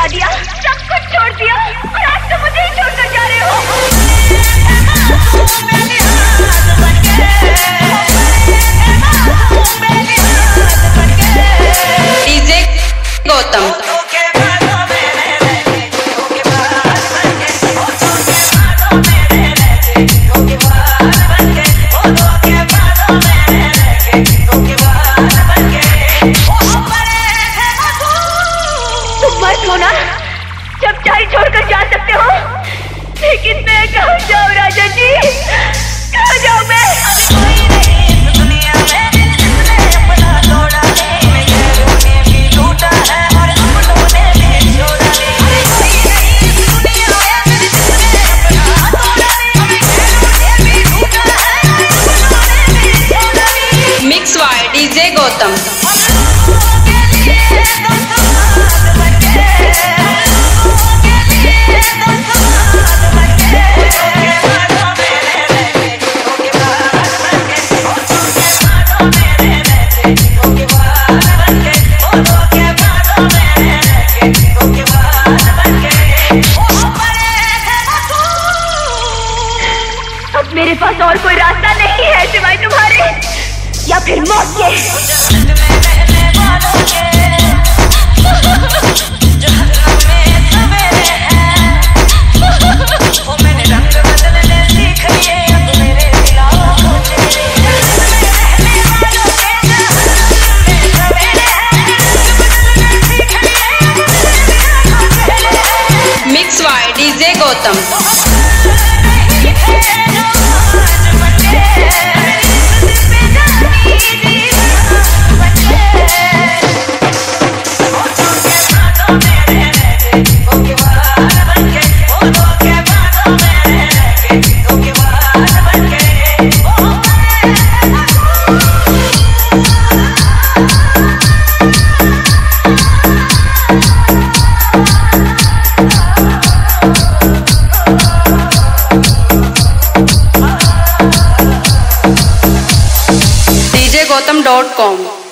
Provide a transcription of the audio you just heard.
गिरा दिया, सब कुछ छोड़ दिया और आज तो मुझे ही छोड़कर जा रहे हो। डीजे गौतम। जब चाहे छोड़कर जा सकते हो, लेकिन मैं कहाँ जाऊँ राजा जी, कहाँ जाऊँ मैं? Mix by DJ Gautam. अब मेरे पास और कोई रास्ता नहीं है सिवाय तुम्हारे या फिर मौत के। Mix by DJ Gautam. DJGautam.com